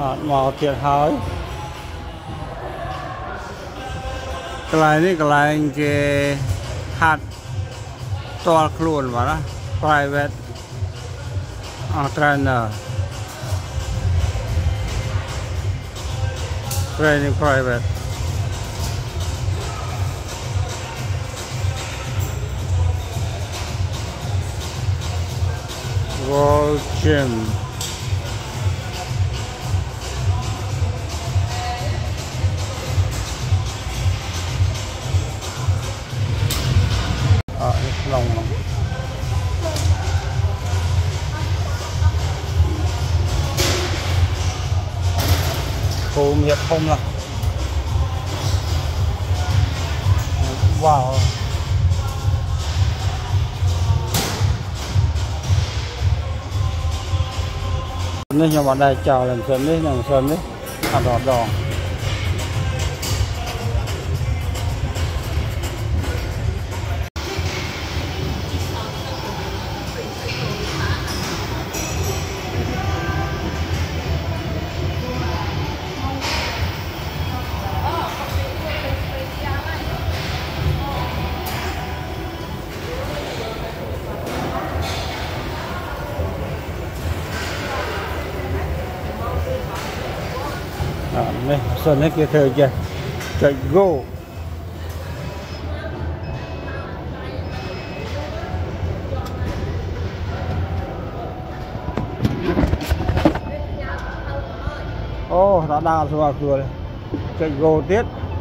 màu thiệt hơi cái này ní cái này cái hạt to luôn mà đó private trainer training private World Gym lòng khu nhiệt không là wow nên cho bạn đây chào làm sân đấy đỏ đỏ này sân hết kia thời kìa chạy go đã đào xuống vào cửa này chạy go tiếp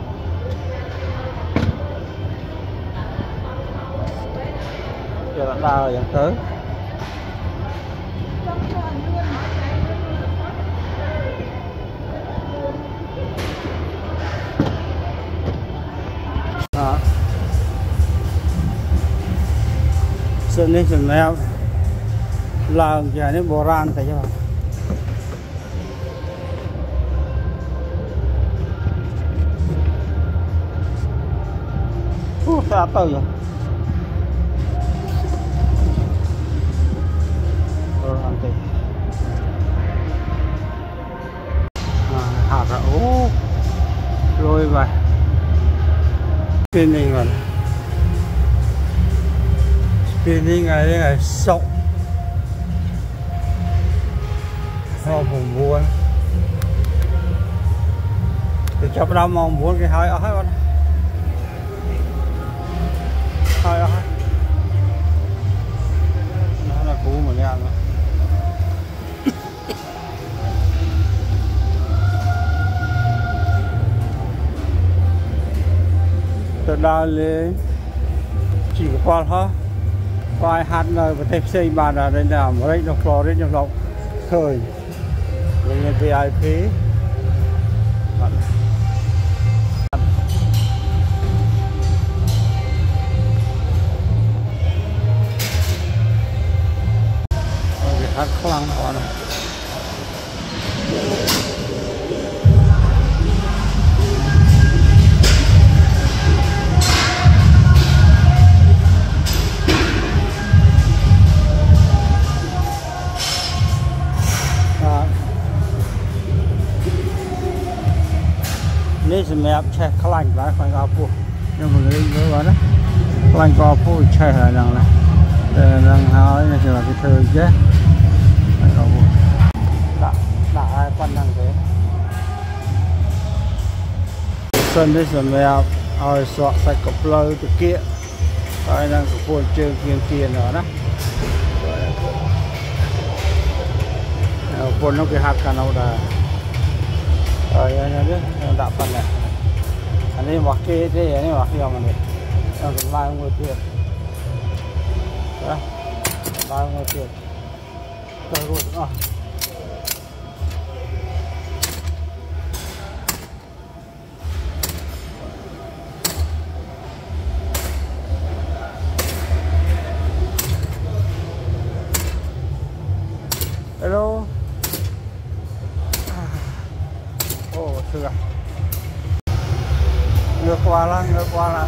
giờ đã đào rồi tới sân này sân mèo làng giờ này bồ ran thấy chưa xa tới rồi bồ ran thấy hạt rồi rồi vậy bên này rồi spinning này sọc ho vùng buồn thì chấp đâu mong muốn cái hơi con hơi nó là cũ mà nghe rồi từ đây lên chỉ có con thôi vài hạt nơi và thêm xây bàn ở đây là một nó Florida trong lòng khơi nên VIP hạt khlang cònนี่สมัยใช้คลั่งหลายคนก็พูดยังไม่รู้เลยว่านะคลั่งก็พูดใช่อะไรนั่งนะแต่นั่งหาเนี่ยจะแบบที่เธอเจ๊ก็พูดด่าอะไรคนนั่งเจ๊ส่วนที่สมัยเอาสอดใส่กระเป๋าตะเกียบไปนั่งกับพูดเจอเกียนๆหน่อยนะคนnó cái hạt cà nâu đà rồi đấy đã phần này anh ấy mặc cái thế này mặc nhiều mà này còn lai người tiền đó lai người tiền rồi rồi à hello chưa ngược qua lăng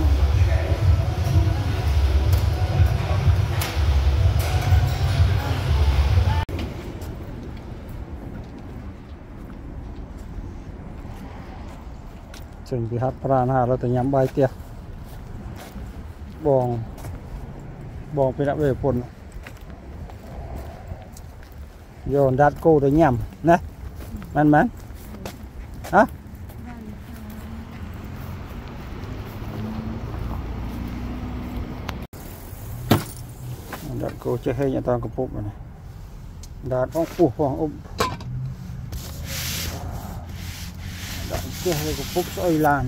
chừng bị hát pra na rồi từ nhắm bay tia bong bị đã về phun vô đặt cô để nhầm nè man hả đặt cô chơi hay nhà tao có bụng này đặt phong đặt chơi hay có bụng soi lan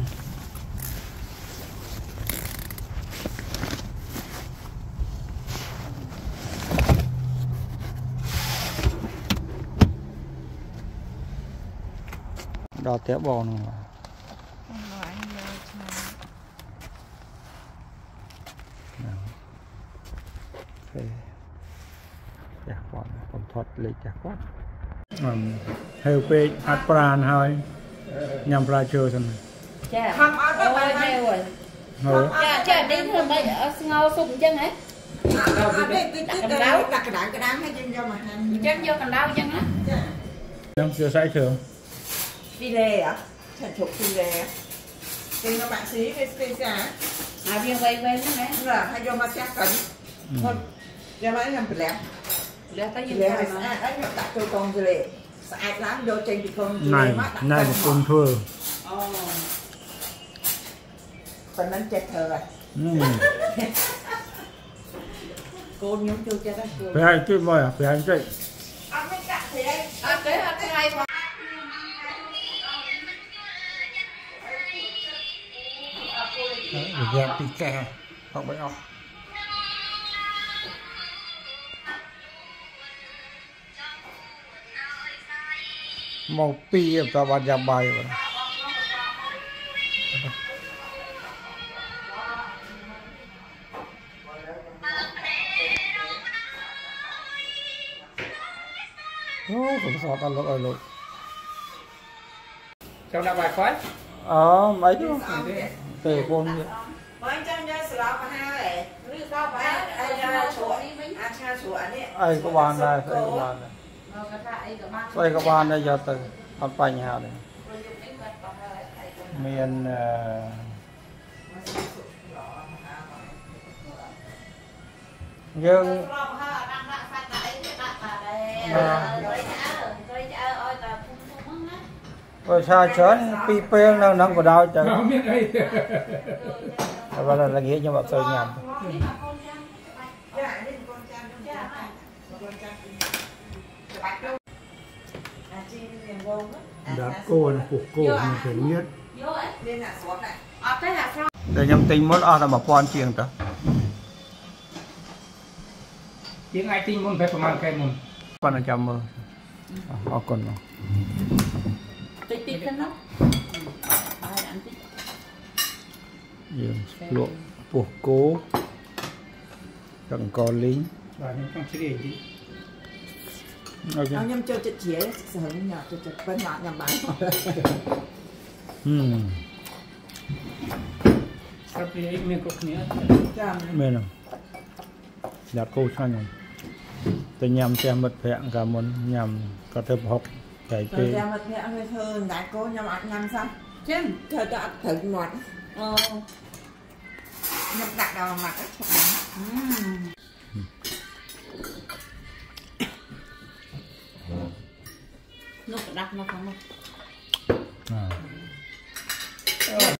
đào té bò nữa chả quá còn thoát lấy chả quá heo pe hạt pran hơi nhằm ra chơi xong không ở các bạn heo rồi chả đi thôi mấy ngao sung chân ấy đặt cái đám hay chân vô mà chân vô cần đau chân á em chưa say chưa phi lê à thành thuộc phi lê tìm các bạn xí cái giá viên quay thế này là hay vô mà chắc cẩn thôi cho mấy làm lẹ tới gì lẹ ấy đặt tôi con gì lẹ sạch lắm vô trên thì con này một con thưa phần bánh chè thờ à cô nhúng chưa cho đó phải hai cái mồi à phải hai cái mấy cặp thì đây cái hay quá gạt tí kè không phải không màu pi cho bạn ra bài rồi cũng sao ta lỗi lỗi trong là bài khói mấy chứ tề con vậy mấy trăm nha sờ mà ha này ai có bàn đây xoay có bàn đây giờ từ ăn bánh hả này miền nhưng rồi sao chớn pi pe nó nâng vào đâu trời và là nghĩa như vậy tôi nhầm đã cô là phục cô mình phải biết để nhầm tình mất là mà quan chuyện ta tiếng ai tin muốn phảiประมาณ cây môn con là chăm mơ con nó tí nó luộc phục cố cần con lính và những con chỉ để đi ông nhâm chơi chật chĩa sở hữu nhỏ chật bên nhỏ nhầm bán sắp đi ấy miếng cục nữa mê nào đặt cô cho nhầm tôi nhầm xem mật vẹn cả muốn nhầm có thể học cái rồi ra mật vẹn hơi thơ đại cô nhầm ăn nhầm sao chứ thơ đã thử ngọt nhầm đặt đầu mặt lúc đặt nó không